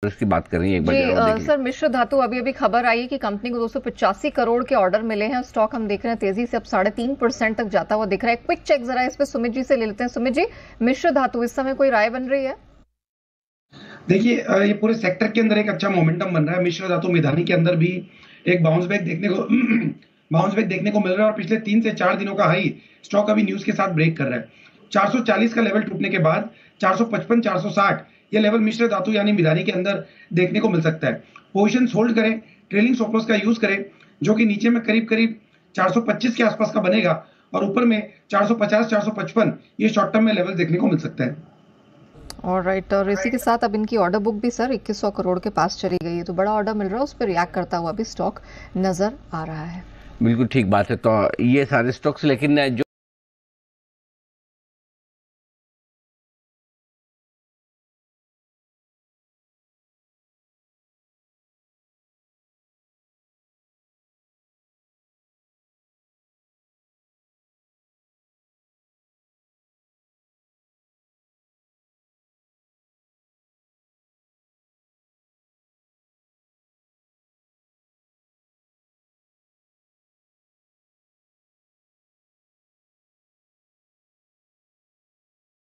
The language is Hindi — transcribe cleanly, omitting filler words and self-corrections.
इसकी बात कर रही है एक बार जी सर, मिश्र धातु अभी अभी खबर आई है कि कंपनी को 285 करोड़ के ऑर्डर मिले हैं। स्टॉक हम देख रहे हैं तेजी से अब 3.5% तक जाता हुआ दिख रहा है। क्विक चेक जरा इस पे सुमित जी से ले लेते हैं। सुमित जी, मिश्र धातु इस समय कोई राय बन रही है? देखिए, ये पूरे सेक्टर के अंदर एक अच्छा मोमेंटम बन रहा है। मिश्र धातु मिधानी के अंदर भी एक बाउंस बैक देखने को मिल रहा है और पिछले 3 से 4 दिनों का हाई स्टॉक अभी न्यूज के साथ ब्रेक कर रहा है। 440 का लेवल टूटने के बाद 455 460 ये लेवल मिश्र धातु यानी मिधानी के अंदर देखने को मिल सकता है। पोजीशन होल्ड करें, ट्रेलिंग स्टॉप लॉस का यूज करें, जो कि नीचे में करीब करीब 425 के आसपास का बनेगा और ऊपर में 450 455 ये शॉर्ट टर्म में लेवल देखने को मिल सकता है। ऑलराइट, और इसी के साथ अब इनकी ऑर्डर बुक भी सर 2100 करोड़ के पास चली गई है, तो बड़ा ऑर्डर मिल रहा है, उस पर रिएक्ट करता हुआ भी स्टॉक नजर आ रहा है। बिल्कुल ठीक बात है। तो ये सारे स्टॉक्स, लेकिन जो